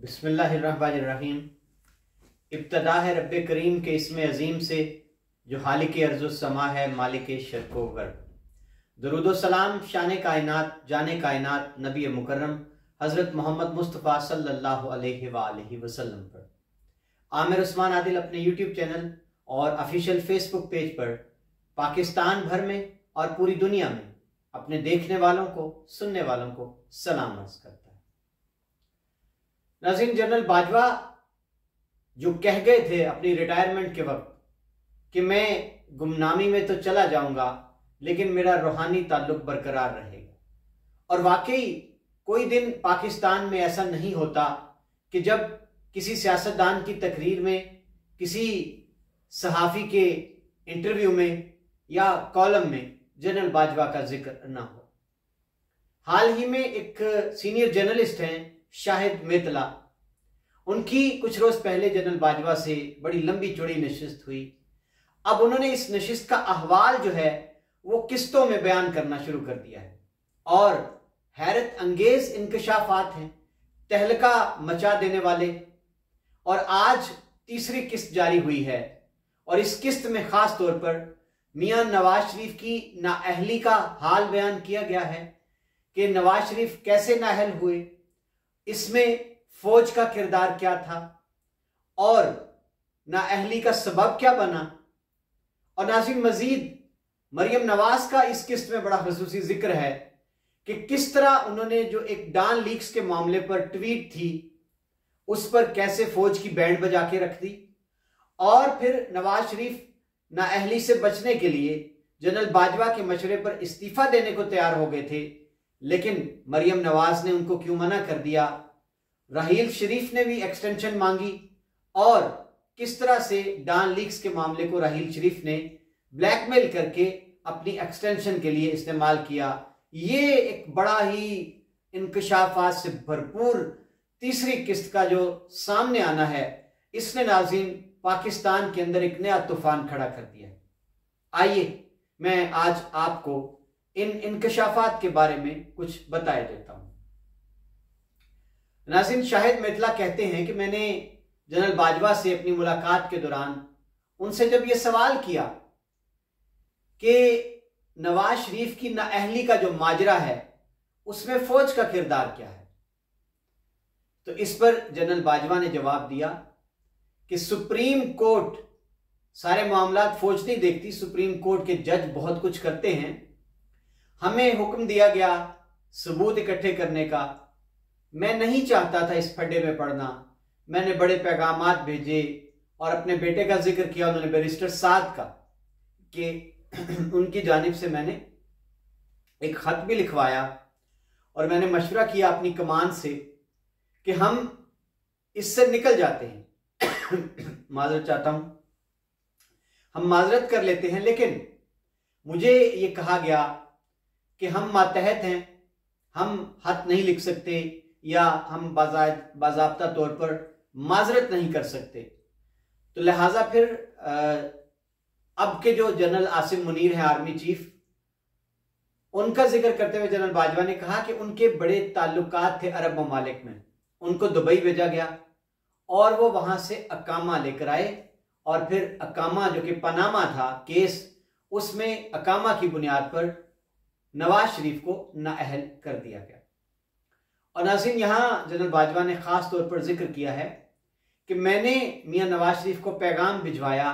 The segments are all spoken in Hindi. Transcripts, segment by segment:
बिस्मिल्लाहिर्रहमानिर्रहीम। इब्तदा है रब्बे करीम के इसमें अजीम से जो हालिक अर्ज़ समा है, मालिक शर्को गर्ब। दरूद सलाम शान कायनात जाने कायनात नबी मुकर्रम हज़रत मोहम्मद मुस्तफ़ा सल्लल्लाहु अलैहि वसल्लम पर। आमिर उस्मान आदिल अपने यूट्यूब चैनल और ऑफिशियल फेसबुक पेज पर पाकिस्तान भर में और पूरी दुनिया में अपने देखने वालों को, सुनने वालों को सलाम अर्ज़ करता है। नाज़रीन, जनरल बाजवा जो कह गए थे अपनी रिटायरमेंट के वक्त कि मैं गुमनामी में तो चला जाऊंगा लेकिन मेरा रूहानी ताल्लुक बरकरार रहेगा, और वाकई कोई दिन पाकिस्तान में ऐसा नहीं होता कि जब किसी सियासतदान की तकरीर में, किसी सहाफ़ी के इंटरव्यू में या कॉलम में जनरल बाजवा का जिक्र ना हो। हाल ही में एक सीनियर जर्नलिस्ट हैं शाहिद मेतला, उनकी कुछ रोज पहले जनरल बाजवा से बड़ी लंबी चौड़ी नशिस्त हुई। अब उन्होंने इस नशिस्त का अहवाल जो है वो किस्तों में बयान करना शुरू कर दिया है और हैरत अंगेज इंकशाफात हैं, तहलका मचा देने वाले। और आज तीसरी किस्त जारी हुई है और इस किस्त में खास तौर पर मियां नवाज शरीफ की नाअहली का हाल बयान किया गया है कि नवाज शरीफ कैसे नाअहल हुए, इसमें फौज का किरदार क्या था और नाअहली का सबब क्या बना। और नाज़रीन, मजीद मरियम नवाज का इस किस्त में बड़ा खसूसी जिक्र है कि किस तरह उन्होंने जो एक डॉन लीक्स के मामले पर ट्वीट थी उस पर कैसे फौज की बैंड बजा के रख दी, और फिर नवाज शरीफ नाअहली से बचने के लिए जनरल बाजवा के मशवरे पर इस्तीफा देने को तैयार हो गए थे, लेकिन मरियम नवाज ने उनको क्यों मना कर दिया। राहील शरीफ ने भी एक्सटेंशन मांगी और किस तरह से डॉन लीक्स के मामले को राहील शरीफ ने ब्लैकमेल करके अपनी एक्सटेंशन के लिए इस्तेमाल किया। ये एक बड़ा ही इंकशाफात से भरपूर तीसरी किस्त का जो सामने आना है, इसने नाज़रीन पाकिस्तान के अंदर एक नया तूफान खड़ा कर दिया है। आइए मैं आज आपको इन इंकशाफात के बारे में कुछ बताया देता हूं। नाज़रीन, शाहिद मेतला कहते हैं कि मैंने जनरल बाजवा से अपनी मुलाकात के दौरान उनसे जब यह सवाल किया कि नवाज शरीफ की नाअहली का जो माजरा है उसमें फौज का किरदार क्या है, तो इस पर जनरल बाजवा ने जवाब दिया कि सुप्रीम कोर्ट सारे मामलात फौज नहीं देखती, सुप्रीम कोर्ट के जज बहुत कुछ करते हैं। हमें हुक्म दिया गया सबूत इकट्ठे करने का, मैं नहीं चाहता था इस फड्डे में पड़ना। मैंने बड़े पैगामात भेजे और अपने बेटे का जिक्र किया, उन्होंने बैरिस्टर साद का, कि उनकी जानिब से मैंने एक खत भी लिखवाया और मैंने मशवरा किया अपनी कमान से कि हम इससे निकल जाते हैं। माजरत चाहता हूं, हम माजरत कर लेते हैं, लेकिन मुझे ये कहा गया कि हम मातहत हैं, हम खत नहीं लिख सकते या हम बाज़ाब्ता तौर पर माजरत नहीं कर सकते। तो लिहाजा फिर अब के जो जनरल आसिम मुनीर हैं आर्मी चीफ, उनका जिक्र करते हुए जनरल बाजवा ने कहा कि उनके बड़े ताल्लुकात थे अरब ममालिक में, उनको दुबई भेजा गया और वो वहां से अकामा लेकर आए और फिर अकामा जो कि पनामा था केस, उसमें अकामा की बुनियाद पर नवाज शरीफ को नाअहल कर दिया गया। और नाज़रीन, यहां जनरल बाजवा ने खास तौर पर जिक्र किया है कि मैंने मियां नवाज शरीफ को पैगाम भिजवाया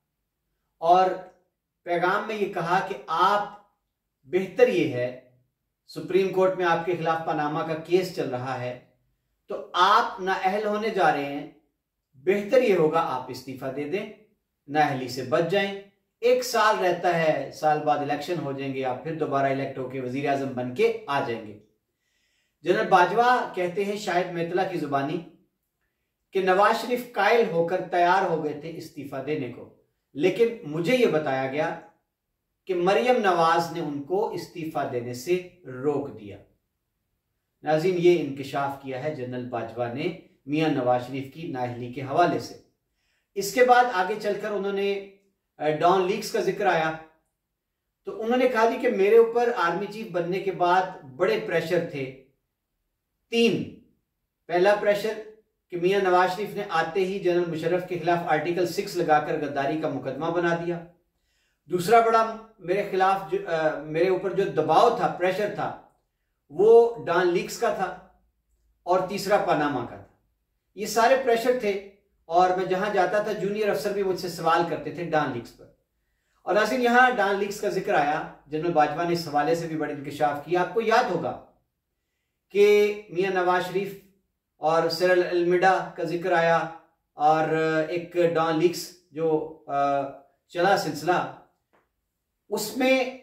और पैगाम में ये कहा कि आप, बेहतर ये है, सुप्रीम कोर्ट में आपके खिलाफ पनामा का केस चल रहा है, तो आप नाअहल होने जा रहे हैं, बेहतर ये होगा आप इस्तीफा दे दें, नाअहली से बच जाएं। 1 साल रहता है, साल बाद इलेक्शन हो जाएंगे, आप फिर दोबारा इलेक्ट होकर वजीर आजम बन के आ जाएंगे। जनरल बाजवा कहते हैं शाहिद मेतला की जुबानी कि नवाज शरीफ कायल होकर तैयार हो गए थे इस्तीफा देने को, लेकिन मुझे यह बताया गया कि मरियम नवाज ने उनको इस्तीफा देने से रोक दिया। नाज़रीन, ये इंकशाफ किया है जनरल बाजवा ने मियां नवाज शरीफ की नाअहली के हवाले से। इसके बाद आगे चलकर उन्होंने डॉन लीक्स का जिक्र आया, तो उन्होंने कहा जी कि मेरे ऊपर आर्मी चीफ बनने के बाद बड़े प्रेशर थे। 3, पहला प्रेशर कि मियां नवाज शरीफ ने आते ही जनरल मुशर्रफ के खिलाफ आर्टिकल 6 लगाकर गद्दारी का मुकदमा बना दिया। दूसरा बड़ा मेरे खिलाफ मेरे ऊपर जो दबाव था, प्रेशर था, वो डॉन लीक्स का था और तीसरा पनामा का था। ये सारे प्रेशर थे और मैं जहां जाता था जूनियर अफसर भी मुझसे सवाल करते थे डॉन लीक्स पर। और नाज़रीन, यहां डॉन लीक्स का जिक्र आया, जनरल बाजवा ने इस हवाले से भी बड़े इंकशाफ किया। आपको याद होगा कि मियां नवाज शरीफ और सिरल अलमिडा का जिक्र आया और एक डॉन लीक्स जो चला सिलसिला, उसमें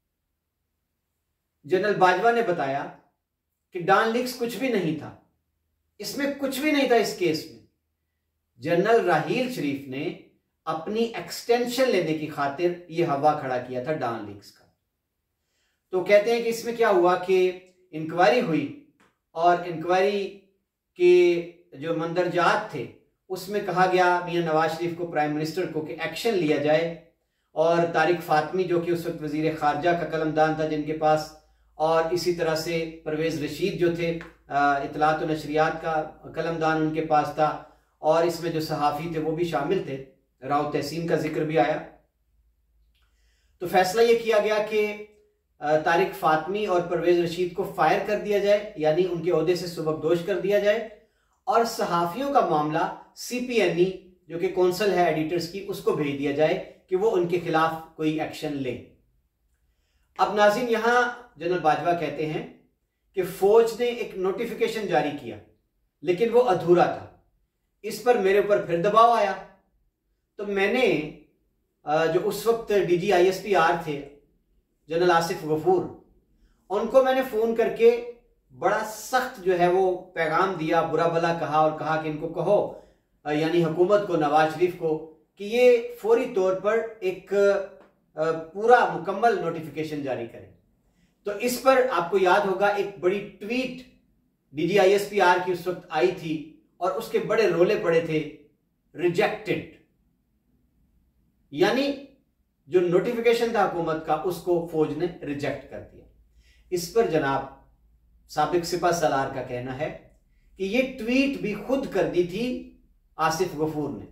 जनरल बाजवा ने बताया कि डॉन लीक्स कुछ भी नहीं था, इसमें कुछ भी नहीं था। इस केस में जनरल राहील शरीफ ने अपनी एक्सटेंशन लेने की खातिर यह हवा खड़ा किया था डॉन लीक्स का। तो कहते हैं कि इसमें क्या हुआ कि इंक्वायरी हुई और इंक्वायरी के जो मंदरजात थे उसमें कहा गया मियां नवाज शरीफ को, प्राइम मिनिस्टर को, कि एक्शन लिया जाए। और तारिक फातमी जो कि उस वक्त वजीर खारजा का कलमदान था जिनके पास, और इसी तरह से परवेज रशीद जो थे इतलात व नशरियात का कलमदान उनके पास था, और इसमें जो सहाफ़ी थे वो भी शामिल थे, राव तहसीन का जिक्र भी आया। तो फैसला ये किया गया कि तारिक फातमी और परवेज रशीद को फायर कर दिया जाए, यानी उनके ओहदे से सुबकदोश कर दिया जाए, और सहाफ़ियों का मामला CPNE जो कि कौंसल है एडिटर्स की, उसको भेज दिया जाए कि वो उनके खिलाफ कोई एक्शन ले। अब नाज़रीन, यहां जनरल बाजवा कहते हैं कि फौज ने एक नोटिफिकेशन जारी किया लेकिन वो अधूरा था। इस पर मेरे ऊपर फिर दबाव आया। तो मैंने जो उस वक्त DG-ISP-R थे जनरल आसिफ गफूर, उनको मैंने फोन करके बड़ा सख्त जो है वो पैगाम दिया, बुरा भला कहा और कहा कि इनको कहो, यानी हुकूमत को, नवाज शरीफ को, कि ये फौरी तौर पर एक पूरा मुकम्मल नोटिफिकेशन जारी करें। तो इस पर आपको याद होगा एक बड़ी ट्वीट DG-ISP-R की उस वक्त आई थी और उसके बड़े रोले पड़े थे, रिजेक्टेड, यानी जो नोटिफिकेशन था हुकूमत का उसको फौज ने रिजेक्ट कर दिया। इस पर जनाब साबिक सिपा सलार का कहना है कि ये ट्वीट भी खुद कर दी थी आसिफ गफूर ने,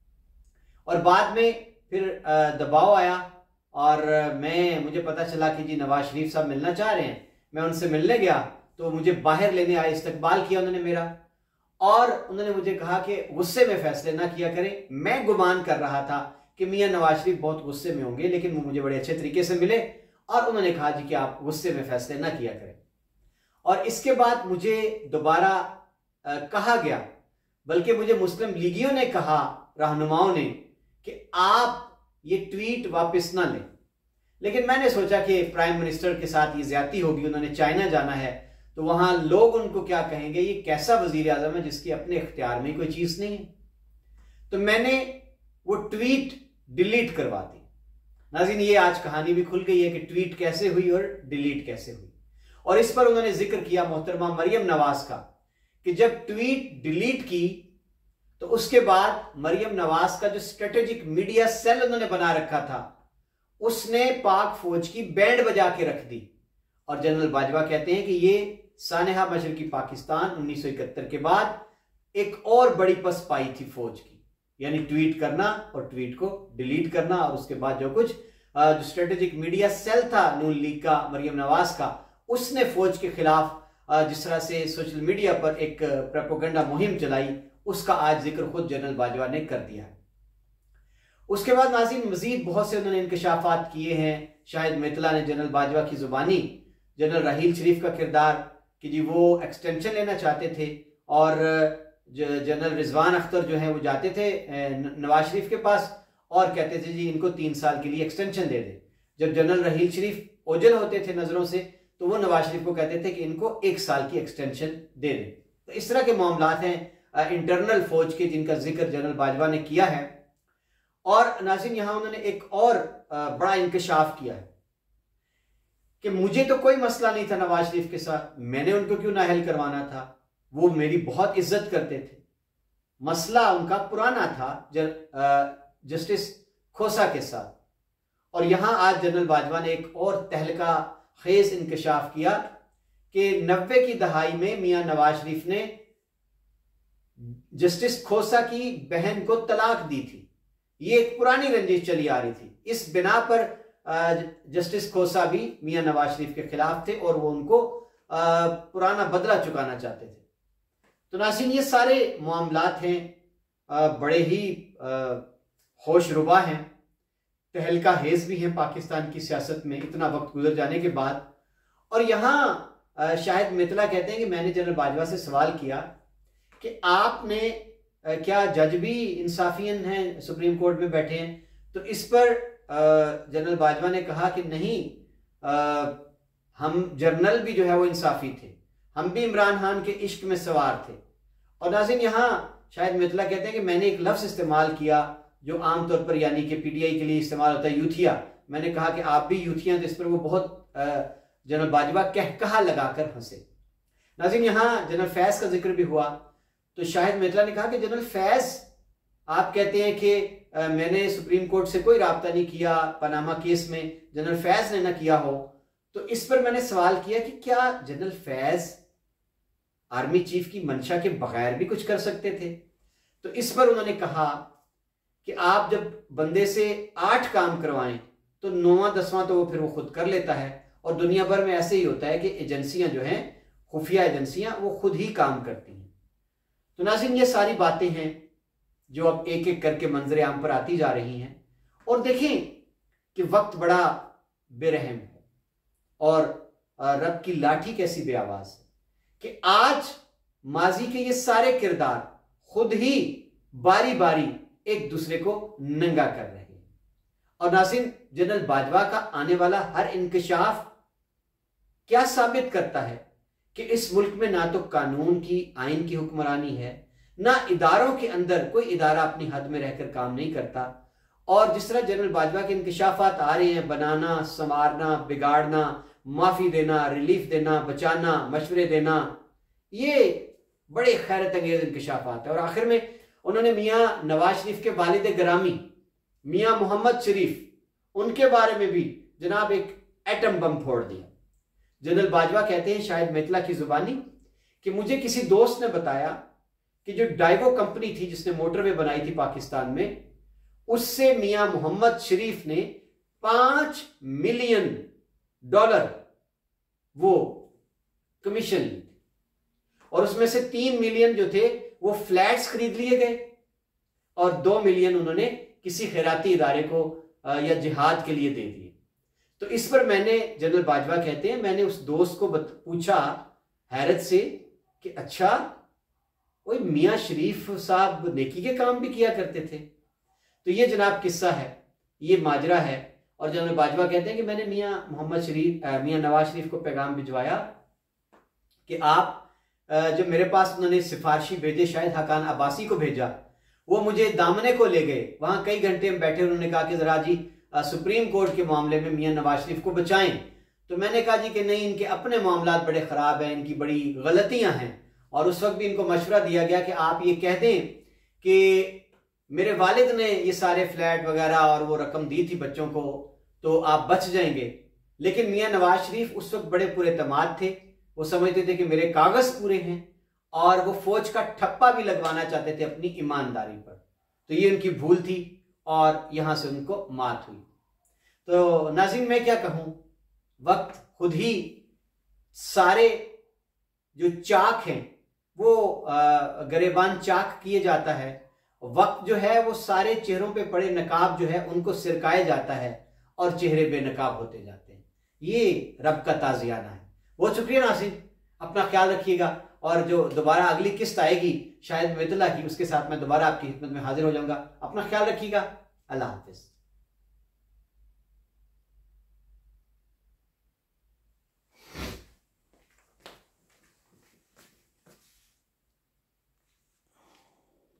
और बाद में फिर दबाव आया और मुझे पता चला कि जी नवाज शरीफ साहब मिलना चाह रहे हैं। मैं उनसे मिलने गया तो मुझे बाहर लेने आए, इस्तकबाल किया उन्होंने मेरा, और उन्होंने मुझे कहा कि गुस्से में फैसले ना किया करें। मैं गुमान कर रहा था कि मियां नवाज शरीफ बहुत गुस्से में होंगे, लेकिन वो मुझे बड़े अच्छे तरीके से मिले और उन्होंने कहा जी कि आप गुस्से में फैसले ना किया करें। और इसके बाद मुझे दोबारा कहा गया, बल्कि मुझे मुस्लिम लीगियों ने कहा, रहनुमाओं ने, कि आप ये ट्वीट वापस ना लें। लेकिन मैंने सोचा कि प्राइम मिनिस्टर के साथ ये ज्यादती होगी, उन्होंने चाइना जाना है तो वहां लोग उनको क्या कहेंगे, ये कैसा वजीर आजम है जिसके अपने इख्तियार में कोई चीज नहीं है। तो मैंने वो ट्वीट डिलीट करवा दी। नाज़रीन, ये आज कहानी भी खुल गई है कि ट्वीट कैसे हुई और डिलीट कैसे हुई। और इस पर उन्होंने जिक्र किया मोहतरमा मरियम नवाज का, कि जब ट्वीट डिलीट की तो उसके बाद मरियम नवाज का जो स्ट्रेटेजिक मीडिया सेल उन्होंने बना रखा था, उसने पाक फौज की बैंड बजा के रख दी। और जनरल बाजवा कहते हैं कि ये सानेहा मशरकी पाकिस्तान 1971 के बाद एक और बड़ी पसपाई थी फौज की, यानी ट्वीट करना और ट्वीट को डिलीट करना, और उसके बाद जो कुछ जो स्ट्रेटेजिक मीडिया सेल था नून लीग का, मरियम नवाज का, उसने फौज के खिलाफ जिस तरह से सोशल मीडिया पर एक प्रोपेगेंडा मुहिम चलाई, उसका आज जिक्र खुद जनरल बाजवा ने कर दिया है। उसके बाद नाज़रीन मजीद बहुत से उन्होंने इंकशाफात किए हैं। शाहिद मितला ने जनरल बाजवा की जुबानी जनरल राहील शरीफ का किरदार, कि जी वो एक्सटेंशन लेना चाहते थे और जनरल रिजवान अख्तर जो है वो जाते थे नवाज शरीफ के पास और कहते थे जी इनको 3 साल के लिए एक्सटेंशन दे दे। जब जनरल राहील शरीफ ओझल होते थे नजरों से तो वो नवाज शरीफ को कहते थे कि इनको 1 साल की एक्सटेंशन दे दे। तो इस तरह के मामलात हैं इंटरनल फौज के, जिनका जिक्र जनरल बाजवा ने किया है। और नाज़रीन, यहां उन्होंने एक और बड़ा इंकशाफ किया है कि मुझे तो कोई मसला नहीं था नवाज शरीफ के साथ, मैंने उनको क्यों नाअहल करवाना था, वो मेरी बहुत इज्जत करते थे। मसला उनका पुराना था जस्टिस खोसा के साथ। और यहां आज जनरल बाजवा ने एक और तहलका खेज इंकशाफ किया कि 90 की दहाई में मियां नवाज शरीफ ने जस्टिस खोसा की बहन को तलाक दी थी। ये एक पुरानी रंजिश चली आ रही थी। इस बिना पर जस्टिस खोसा भी मियां नवाज शरीफ के खिलाफ थे और वो उनको पुराना बदला चुकाना चाहते थे। तो नाज़रीन, ये सारे मामलात हैं, बड़े ही होशरुबा हैं, तहलका हेज भी हैं पाकिस्तान की सियासत में इतना वक्त गुजर जाने के बाद। और यहाँ शाहिद मितला कहते हैं कि मैंने जनरल बाजवा से सवाल किया कि आपने क्या जज भी इंसाफियन हैं, सुप्रीम कोर्ट में बैठे हैं? तो इस पर जनरल बाजवा ने कहा कि नहीं, हम जर्नल भी जो है वो इंसाफी थे, हम भी इमरान खान के इश्क में सवार थे। और नाज़रीन, यहाँ शायद मितला कहते हैं कि मैंने एक लफ्ज़ इस्तेमाल किया जो आमतौर पर यानी कि पीटीआई के लिए इस्तेमाल होता है, यूथिया। मैंने कहा कि आप भी यूथिया, तो इस पर वो बहुत जनरल बाजवा कहा लगाकर हंसे। नाज़रीन, यहाँ जनरल फैज़ का जिक्र भी हुआ, तो शाहिद मितला ने कहा कि जनरल फैज़, आप कहते हैं कि मैंने सुप्रीम कोर्ट से कोई राब्ता नहीं किया पनामा केस में, जनरल फैज़ ने ना किया हो। तो इस पर मैंने सवाल किया कि क्या जनरल फैज़ आर्मी चीफ की मंशा के बगैर भी कुछ कर सकते थे? तो इस पर उन्होंने कहा कि आप जब बंदे से 8 काम करवाएं तो 9वां 10वां तो वो फिर वो खुद कर लेता है। और दुनिया भर में ऐसे ही होता है कि एजेंसियां जो हैं, खुफिया एजेंसियां, वो खुद ही काम करती हैं। तो नाज़रीन, ये सारी बातें हैं जो अब एक एक करके मंजर आम पर आती जा रही हैं। और देखें कि वक्त बड़ा बेरहम है और रब की लाठी कैसी बेआवाज है कि आज माजी के ये सारे किरदार खुद ही बारी बारी एक दूसरे को नंगा कर रहे हैं। और नाज़रीन, जनरल बाजवा का आने वाला हर इंकशाफ क्या साबित करता है कि इस मुल्क में ना तो कानून की, आइन की हुक्मरानी है, ना इदारों के अंदर कोई इदारा अपनी हद में रहकर काम नहीं करता। और जिस तरह जनरल बाजवा के इंकशाफात आ रहे हैं, बनाना, संवारना, बिगाड़ना, माफी देना, रिलीफ देना, बचाना, मशवरे देना, ये बड़े खैरत अंगेज इंकशाफात है। और आखिर में उन्होंने मियाँ नवाज शरीफ के वालिद ग्रामी मियाँ मोहम्मद शरीफ, उनके बारे में भी जनाब एक एटम बम फोड़ दिया। जनरल बाजवा कहते हैं शायद मितला की जुबानी कि मुझे किसी दोस्त ने बताया कि जो डाइवो कंपनी थी जिसने मोटरवे बनाई थी पाकिस्तान में, उससे मियाँ मोहम्मद शरीफ ने $5 मिलियन वो कमीशन ली थी। और उसमें से 3 मिलियन जो थे वो फ्लैट्स खरीद लिए गए और 2 मिलियन उन्होंने किसी खैराती इदारे को या जिहाद के लिए दे दिए। तो इस पर मैंने, जनरल बाजवा कहते हैं, मैंने उस दोस्त को पूछा हैरत से कि अच्छा, वो मियाँ शरीफ साहब नेकी के काम भी किया करते थे? तो ये जनाब किस्सा है, ये माजरा है। और जनरल बाजवा कहते हैं कि मैंने मियाँ नवाज शरीफ को पैगाम भिजवाया कि आप जब मेरे पास उन्होंने सिफारशी भेजे, शायद हकान अब्बासी को भेजा, वो मुझे दामने को ले गए, वहां कई घंटे हम बैठे, उन्होंने कहा कि जरा जी सुप्रीम कोर्ट के मामले में मियाँ नवाज शरीफ को बचाएं। तो मैंने कहा जी कि नहीं, इनके अपने मामलात बड़े ख़राब हैं, इनकी बड़ी गलतियां हैं। और उस वक्त भी इनको मशवरा दिया गया कि आप ये कह दें कि मेरे वालिद ने ये सारे फ्लैट वगैरह और वो रकम दी थी बच्चों को, तो आप बच जाएंगे। लेकिन मियाँ नवाज शरीफ उस वक्त बड़े पुरएतमाद थे, वो समझते थे कि मेरे कागज पूरे हैं और वो फौज का ठप्पा भी लगवाना चाहते थे अपनी ईमानदारी पर। तो ये उनकी भूल थी और यहां से उनको मात हुई। तो नाज़रीन, मैं क्या कहूं, वक्त खुद ही सारे जो चाक हैं वो गरेबान चाक किए जाता है। वक्त जो है वो सारे चेहरों पे पड़े नकाब जो है उनको सिरकाया जाता है और चेहरे बेनकाब होते जाते हैं। ये रब का ताज़ियाना है। बहुत शुक्रिया नाज़रीन, अपना ख्याल रखिएगा। और जो दोबारा अगली किस्त आएगी शायद मितला की, उसके साथ मैं दोबारा आपकी खिदमत में हाजिर हो जाऊंगा। अपना ख्याल रखिएगा। अल्लाह हाफिज।